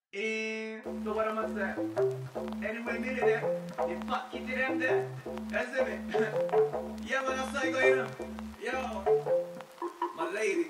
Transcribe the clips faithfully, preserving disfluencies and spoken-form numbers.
Eh, so what am I saying? Anyway, me there, the fat kitty them there. That's it. Yeah, man, that's how you go, you know. Yo, my ladies.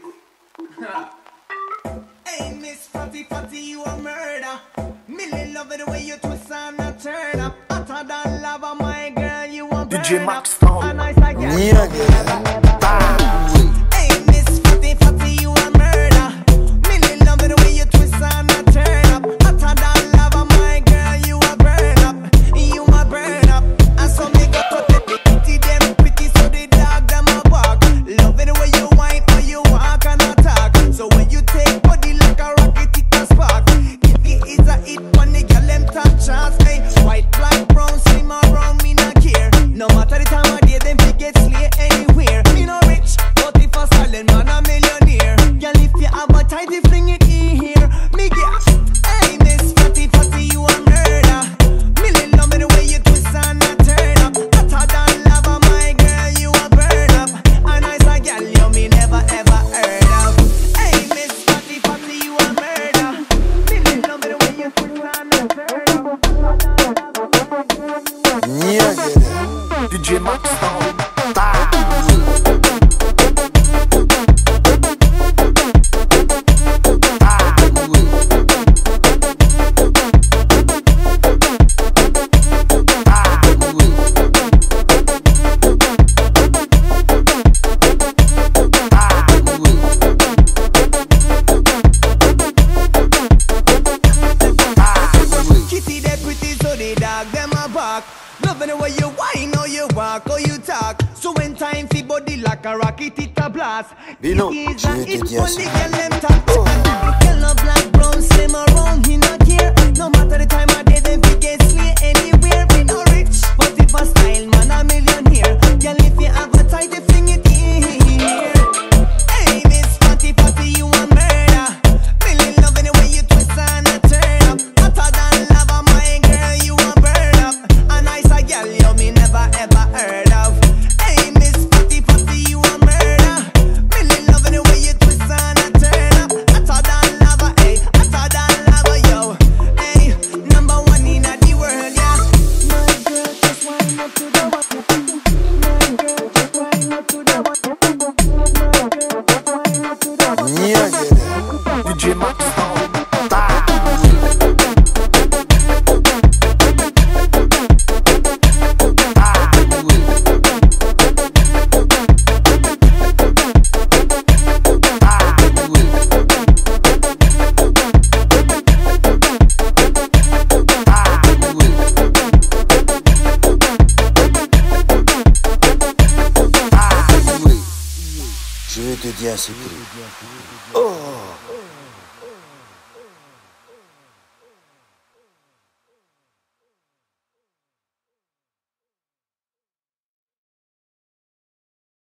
Hey, Miss Fatty Fatty, you a murder. Millie love it the way you twist and a turn up. Hotter than lava, my girl, you a burn D J up. Max Town. And I say, girl, Yeah, you never, ever, Ah. Hey, Miss Fatty Fatty, you a murder. Millie love it the way you twist and a turn up. Hotter than lava, my girl, you a burn up. You a burn up. And so me go cut the pretty them pretty, so the dog them a bark. Love it the way you whine or you walk and attack. So when you take body like a rocket, it a spark. It is a hit when the girl them top shots. Hey, white, black, brown, slim or brown, me not care. No matter the time of day, them fi get slay anywhere. Me no rich, but if a silent man a millionaire. Girl, if you have a tidy, fling it in here. Me get, hey, Miss Fatty Fatty, you a murder. Millie love me the way you twist and a turn up. Hotter than lava, my girl, you a burn up. And I say, girl, you me never ever heard of. Hey, Miss Fatty Fatty, you a murder. Millie love me the way you twist and a turn up. Yeah, yeah. D J Max Town. Ah. Kitty they pretty, so the dog them a bark. Loving the way you whine or you walk or you talk. So when time fi body like a rocket, it a blast. Dino, It is je a vais te hit dire when ça. the girl them talk. Yellow, black, brown, slim or round, he not care. No matter the time of day, them fi get slay anywhere. Me no rich, but if a style man a millionaire. Girl, if you have a tight, they fling it in here. Hey, Miss Fatty Fatty, you a murder. Really loving the way you twist and a turn up. Hotter than lava, my girl, you a burn up. A nice a girl, you me never ever heard of. Hey, Miss Fatty Fatty, you a murder. Really loving the way you twist and a turn up. Hotter than lava, hey, hotter than lava, yo. Hey, number one in the world, yeah. My girl, just wind up to the one. My girl, just wind up to the one. My girl, just wind up to the one. Yeah, yeah. D J Max Town. Ah. Je vais te dire un secret. Oh.